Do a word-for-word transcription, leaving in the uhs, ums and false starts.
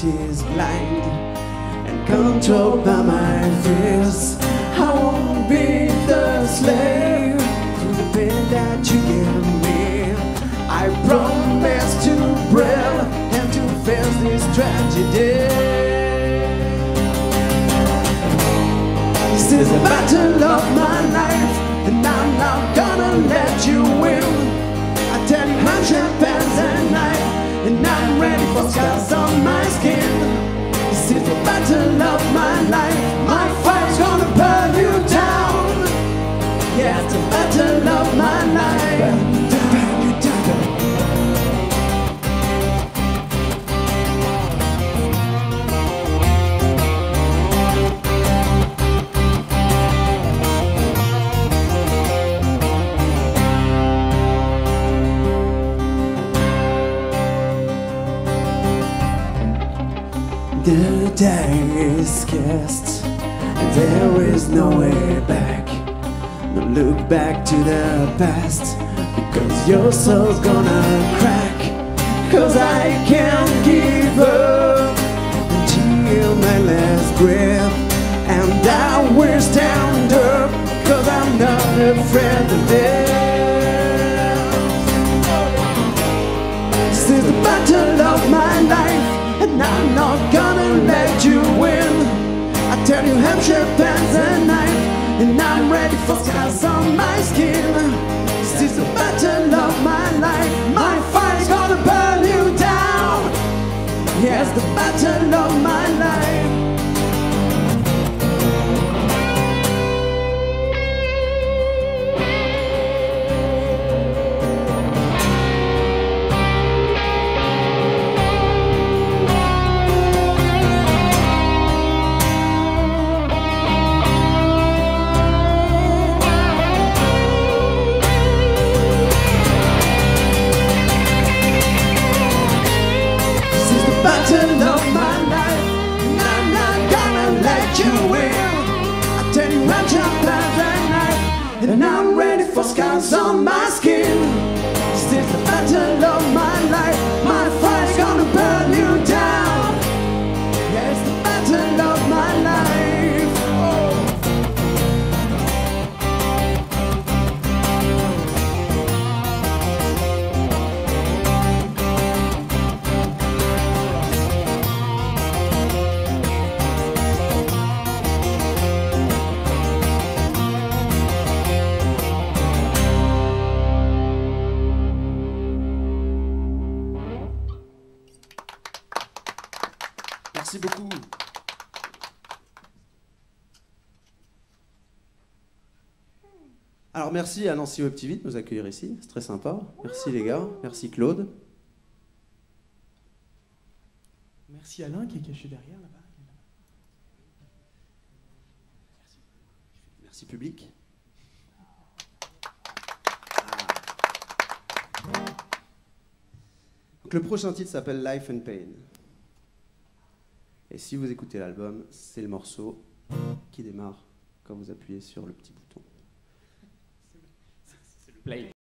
is blind and controlled by my fears. I won't be the slave to the pain that you give me. I promise to breathe and to face this tragedy. This is the battle of my life, and I'm not gonna let you win. I tell you I'm champagnes at night, and I'm ready for scars on my skin. This is the battle of my life. My fire's gonna burn you down. Yeah, it's the battle of my life. Burn you down, burn you down. The die is cast, and there is no way back. No look back to the past, because your soul's gonna crack. Cause I can't give up until my last breath, and I will stand up, cause I'm not afraid of death. This is the battle of my life, and I'm not gonna let you win. I tell you I'm champagnes at night, and I'm ready for scars on my skin. This is the battle of my life. My fire's gonna burn you down. Yes, the battle of my life. Battle of my life, and I'm not gonna let you win. I tell you I'm champagnes at night, and I'm ready for scars on my skin. This is the battle of my life. My fire's gonna burn you down. Yeah, it's the battle of my life. Oh. Merci beaucoup. Alors merci à Nancy Webtivit de nous accueillir ici, c'est très sympa. Merci les gars, merci Claude. Merci Alain qui est caché derrière là-bas. Merci. Merci public. Ah. Donc le prochain titre s'appelle Life and Pain. Et si vous écoutez l'album, c'est le morceau qui démarre quand vous appuyez sur le petit bouton. C'est le play.